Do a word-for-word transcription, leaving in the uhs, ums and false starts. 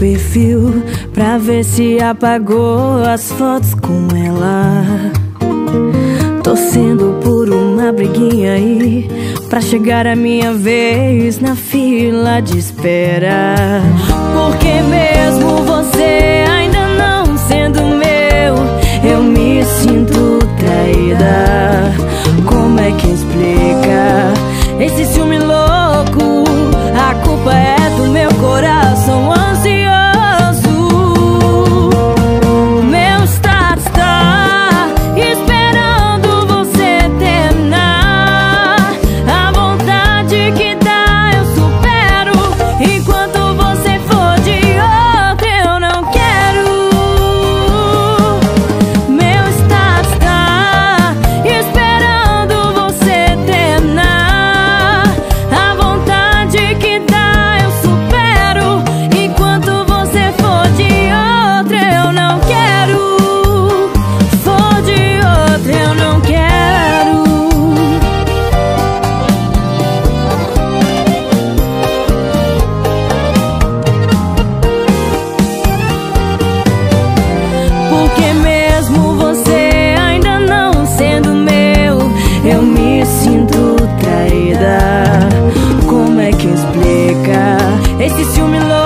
perfil pra ver se apagou as fotos com ela, torcendo por uma briguinha aí pra chegar a minha vez na fila de espera. Porque mesmo você ainda não sendo meu, eu me sinto traída. Como é que explica esse ciúme louco? A culpa é do meu coração ansioso. Meu status tá esperando você terminar. A vontade que dá eu supero. Enquanto você for de outra eu não quero. Meu status tá esperando você terminar. A vontade que dá eu supero. Enquanto você for de outra eu não quero. For de outra eu não quero. Porque mesmo você ainda não sendo meu, eu me sinto traída. Como é que explica esse ciúme louco?